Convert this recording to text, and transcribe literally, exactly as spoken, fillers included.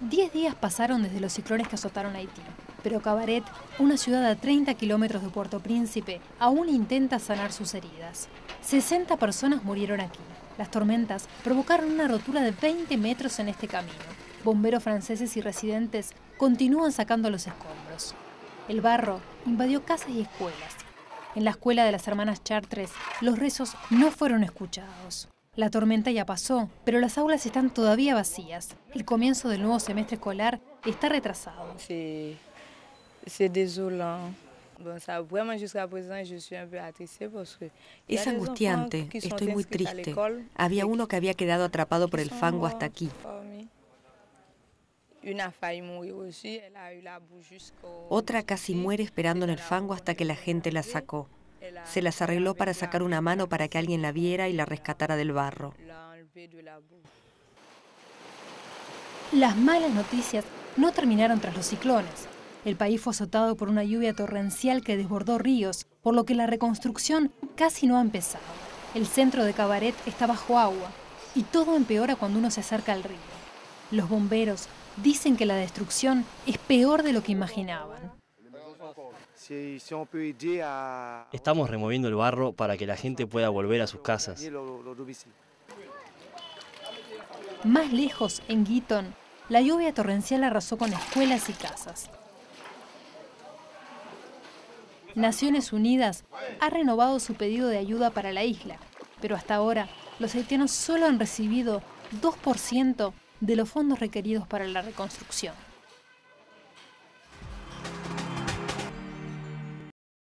Diez días pasaron desde los ciclones que azotaron Haití, pero Cabaret, una ciudad a treinta kilómetros de Puerto Príncipe, aún intenta sanar sus heridas. sesenta personas murieron aquí. Las tormentas provocaron una rotura de veinte metros en este camino. Bomberos franceses y residentes continúan sacando los escombros. El barro invadió casas y escuelas. En la escuela de las hermanas Chartres, los rezos no fueron escuchados. La tormenta ya pasó, pero las aulas están todavía vacías. El comienzo del nuevo semestre escolar está retrasado. Sí, es desolant. Es angustiante, estoy muy triste. Había uno que había quedado atrapado por el fango hasta aquí. Otra casi muere esperando en el fango hasta que la gente la sacó. Se las arregló para sacar una mano para que alguien la viera y la rescatara del barro. Las malas noticias no terminaron tras los ciclones. El país fue azotado por una lluvia torrencial que desbordó ríos, por lo que la reconstrucción casi no ha empezado. El centro de Cabaret está bajo agua y todo empeora cuando uno se acerca al río. Los bomberos dicen que la destrucción es peor de lo que imaginaban. Estamos removiendo el barro para que la gente pueda volver a sus casas. Más lejos, en Guiton, la lluvia torrencial arrasó con escuelas y casas. Naciones Unidas ha renovado su pedido de ayuda para la isla, pero hasta ahora los haitianos solo han recibido dos por ciento de los fondos requeridos para la reconstrucción.